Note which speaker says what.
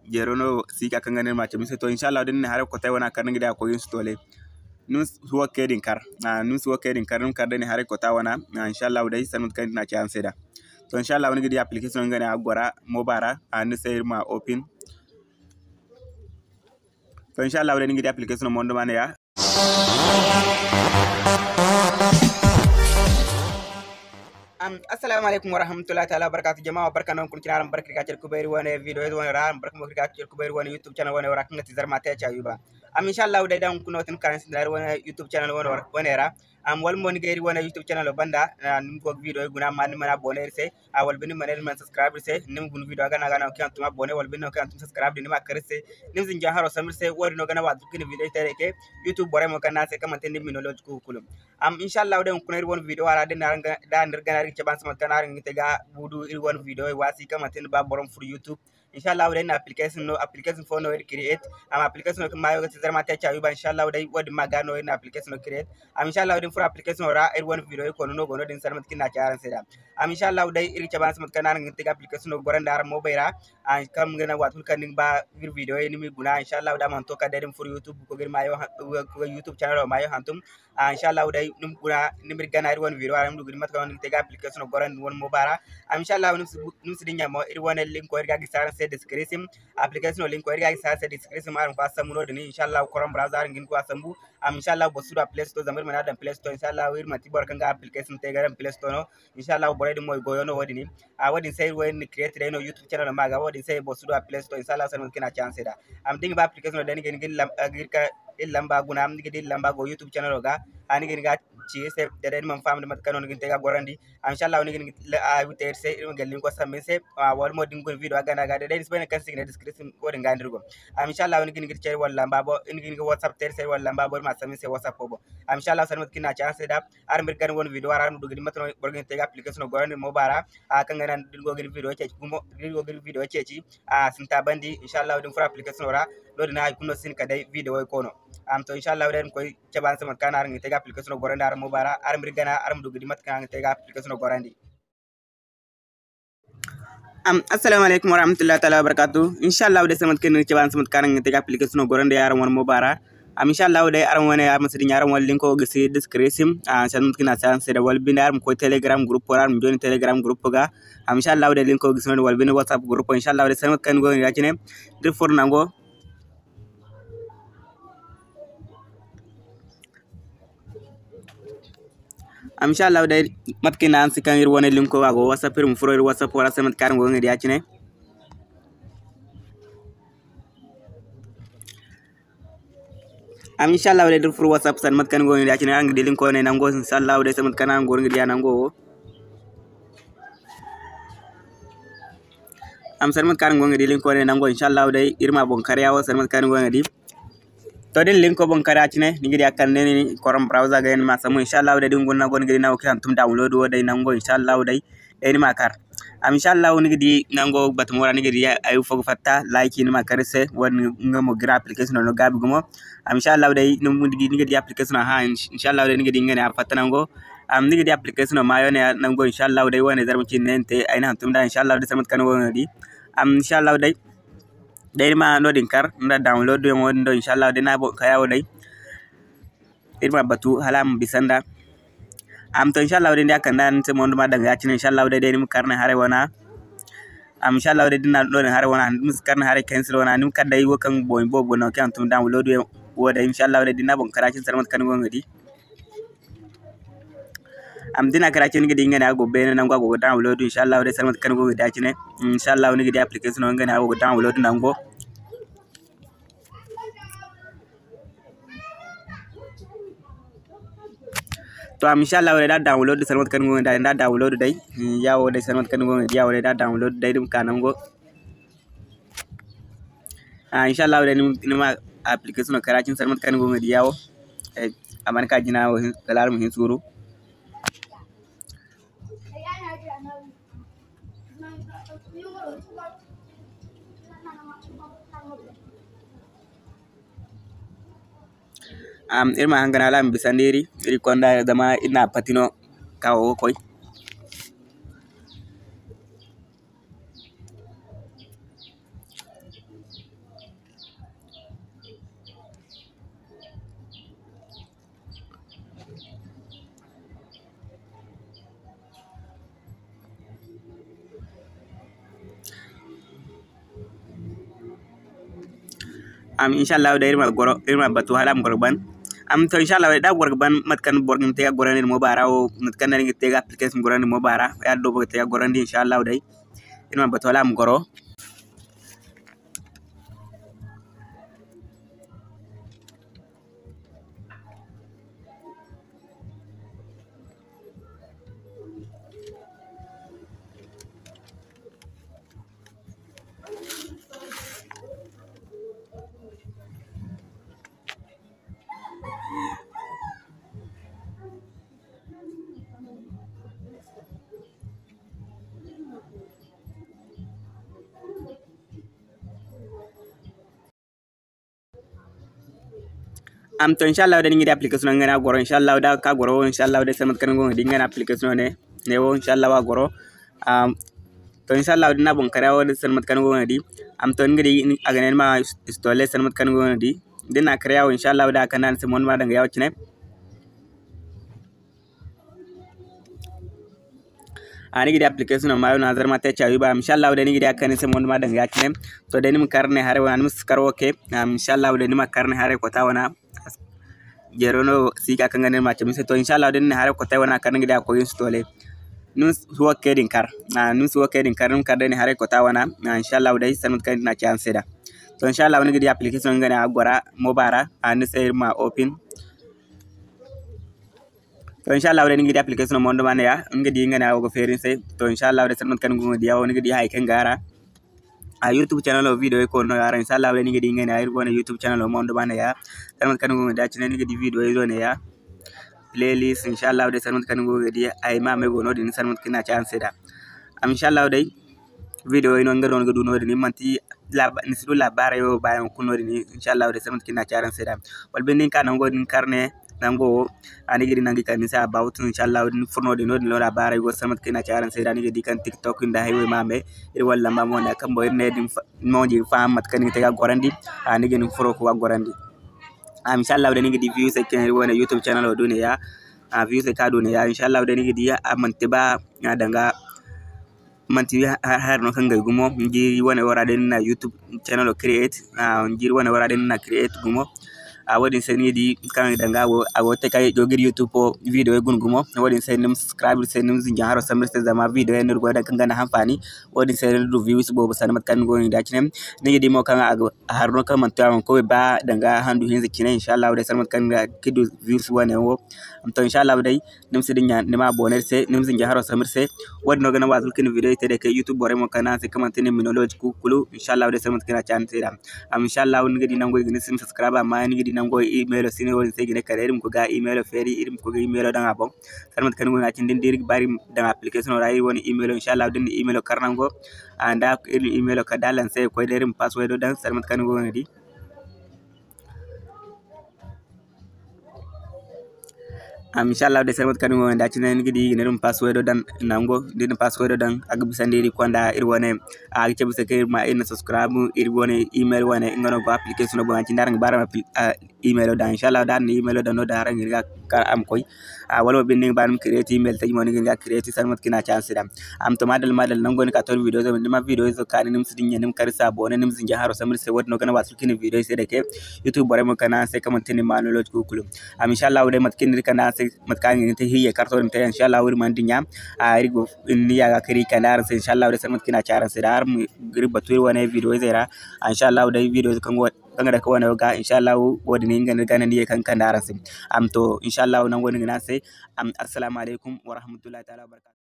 Speaker 1: jerono sika kangane ma chemi to inshallah den hare ko tay wana kan ngida ko yin stole nus huwa kedin kar nus huwa kedin kar num kar den hare ko ta wana inshallah dai sanut kan na ci anseda to inshallah woni gidi application ngane agora mobara an sayir ma open to inshallah den gidi application mondo mane ya assalamu alaikum warahmatullahi ta'ala barakatuh jama'a barkanon kun kinaran barka ka ku bayri wani video wani ran barka mo ka ku bayri wani YouTube channel wani wara kan ti Zarma ta Ayuba inshallah dai dan kun notin kan sin wani YouTube channel wani ra wal mon gairi wani YouTube channel banda nim ko video guna man mana boner se wal bin man subscribe se nim gun video gana gana kan tuma boner wal bin kan tuma subscribe nim akar se nim zin jaharo samir se wori no gana wa dukkin video tere ke YouTube bore mo kan se kamante nim minology ku kulum inshallah dai kun wani video wara den dan gana caban sama kanar ngi tega budu il one video wasi kama tin ba borom for YouTube inshallah wadai na application phone no create application ko mayo ti Zarma ta Ayuba inshallah wadai wadi magano na application no create inshallah wadai for application ra il one video ko no gono din sarmat kinna charan seda inshallah wadai il caban sama kanar ngi tega application no gorandar mo bayra kam ngena watul kan ba video ni mi guna inshallah wadai man to ka dadin for YouTube ko gir mayo ko YouTube channel mayo hantum inshallah wadai num guna nimir ganar one video aram du mat kan tega application no goran won mobara inshallah num sidinya mo ir wona link ko irga gisara se description application link ko irga gisara se description marum ko asamuno dini inshallah koram browser ngin ko asambu inshallah bo sudo play store zamir mana dan play store inshallah wir mati bor kanga application te garam play store no inshallah boredi moy goyo no wadini wadin say when create no YouTube channel maga wadin say bo sudo play store inshallah san kina chance da ding ba application no dani ngin girka lamba guna am ngi lamba go YouTube channel ga ani ngin ga ci se deden man famde mat kanon ngin tega gorandi inshallah woni ngin witer se ngal ko samme se wal mo dingo video aga ga deden spene kan signe description ko de gandirgo inshallah woni ngin cer wala mbabo ngin WhatsApp ter se wala mbabo ma samme se WhatsApp bo inshallah sanmat kina chance da armir kan won video ara do ngin matno bor ngin tega application gorandi mo bara kan ngana dingo ngin video ce gumo dingo ngin video ce ci sinta bandi inshallah din for application ora do dina ay kuno sin kadai video ko no to inshallah den koy caban sama kanar ngi tega application gorandi ar mobara ar mirgana ar mdugu di mat kan tega application gorandi assalamu alaikum warahmatullahi taala wabarakatuh inshallah de sama ken caban sama kan ngi tega application gorandi ar won mobara inshallah de ar won ar masidi nyar won linko gisi description san mtkina san se wal binar ko telegram group or am joni telegram group ga inshallah de linko gisi wal bin whatsapp group inshallah de sama kan go yacine dir for nango inshallah dai matkina an sikan ir wona linko wago whatsapp ir mufro ir whatsapp wala semat kar ngo ngedi yacine inshallah dai for whatsapp san mat kan ngo ngedi yacine ang di linko ne nango inshallah dai semat kan ngo ngedi yanango san mat kan ngo ngedi linko ne nango inshallah dai irma bon kariyawo san mat kan ngo ngedi to den link ko bon kara cine ni ngidi akkan ne koram browser ga en ma samu inshallah de ngon na gon ngidi na ko tum download wo day nango inshallah day en ma kar inshallah ni ngidi nango bat mo ra ni ngidi ay fogo fatta like ni ma karse won ngamo gra application no gabi gumo inshallah day no ngidi ni ngidi application ha inshallah day ni ngidi ngene fatta nango ni ngidi application ma yo ne nango inshallah day wone Zarma cin nente ay na tum da inshallah day samat kan wo ngidi inshallah day dai ma no din kar nda download yo won do inshallah dina bo kayawo dai irma batu halam bisanda to inshallah dai kan dan te mondo ma daga yacin inshallah dai nim karna hare wana inshallah dai dina do hare wana mus karna hare cancel wana nim kadai wo kan boy bobo no kan tum download yo dai inshallah dai dina bon karacin sarmat kan go ngadi dina karacin ngidi ngana go bene nango go download inshallah dai sarmat kan go ngadi yacine inshallah ni ngidi application ngana go download nango to inshallah wala da download sarmat kan ngo da download dai yawo dai sarmat kan ngo yawo dai da download dai dum kanango inshallah wala ni ma application karacin sarmat kan ngo yawo aman ka jina wo kalar mu hin suru irma hangana lam bisandiri iri konda dama ina patino kawo koy inshallah da irma batu halam gorban to inshallah da gorban matkan borgin te gorani mo bara o matkan ni te application gorani mo bara ya do bo te gorandi inshallah dai irma batu halam goro to inshallah da ngi application ngana goro inshallah da ka goro inshallah da samat kan go di ngana application ne wo inshallah wa goro to inshallah dina bon kara wo samat kan go di to ngi aganen ma installer samat kan go di dina kara wo inshallah da kanan se mon ma da yaw cine ani gidi application ma na Zarma te Ayuba inshallah da ni gidi akanin se mon ma da yaw cine to da ni mu karne hare wa ni karo ke inshallah da ni ma karne hare ko tawana jerono sika kangane ma chami se to inshallah den hare ko tawana kan ngida ko installe nun suwa kedin kar nun suwa kedin kar nun kadani hare ko tawana inshallah dai sanut kan na chance da to inshallah woni gidi application ngane agora mobara an se ma open to inshallah den gidi application mo ndo ya ngidi ngane ago ferin se to inshallah de sanut kan ngudi ya woni gidi hay ken gara YouTube channel of video ko no yara inshallah wala ni ngedi ngene ay wona YouTube channel o mondo bana ya tan kan ngo da chine ngedi video ay ne ya playlist inshallah de san kan ngo ngedi ay ma me go no din san kina chance da inshallah dai video ay no ngado ngado no ni manti la ni sidu la bare yo bayan kuno ni inshallah de san kina chance da wal ben kan ngo din karne nango ani gidi nangi kan sa about inshallah din furno de no din la bare go san kina chance da ni gedi kan TikTok inda hay we mame ir walla mamo na kambo ir ne din moji fam mat kan te ga gorandi ani gedi furo ko gorandi inshallah de ni gedi views e ken wona YouTube channel o duniya views e ka duniya inshallah de ni gedi amante ba danga manti har no kan gumo ngi wona wara den na YouTube channel o create ngi wona wara den na create gumo wadin seni di kan danga wo te kay jogir YouTube o video gun gumo wadin seni subscribe seni zinja haro samir se zama video en go da kan gana hanfani wadin seni do views bo sanmat kan go ni da kinem ni di mo kan har no kan man tawon ko ba danga handu hin zikine inshallah da sanmat kan kidu views wane wo to inshallah dai nim sidin nya nima boner se nim zinja haro samir se wadin no gana wazul kin video te de kay YouTube bore mo kana se kamantene minology ku kulu inshallah da sanmat kan chance da inshallah ngi di nango ni sim subscribe ma ni nango email sini woni segi ne kare irim ko ga email feri irim ko ga email dan abon kalmat kan ngona cin dindir bari dan application rai woni email inshallah din email karnango anda email ka dalan sai ko irim password dan kalmat kan ngona di inshallah de sermat kan ngona da cin ngidi irim password dan nango din password dan aga bisandiri konda irwane aga cebu se ke ma in subscribe irwane email wane ngono ko application bo cin darang bara email dan inshallah dan email dan no darang ngi ka am koy wala binning banum create email tay mo ngi create sermat kina chance dam to madal nango ni ka tor video zo ma video zo kan nim sidin nim karisa bo nim zinja haro samir se wad no gana wasul kin video se de ke YouTube bare mo kana se kamantini manology ko kulum inshallah de mat kin kana se mat kan ngi te hiye karto te inshallah wir man dinya rigo ni ya ga kiri kana se inshallah de sermat kina charan se dar gri batur wane video zera inshallah de video kan kanga da kawana ga inshallah wodi ni ngana ganan ye kan kandara sim to inshallah nan woni ngana sai assalamu alaikum wa rahmatullahi ta'ala wa barakatuh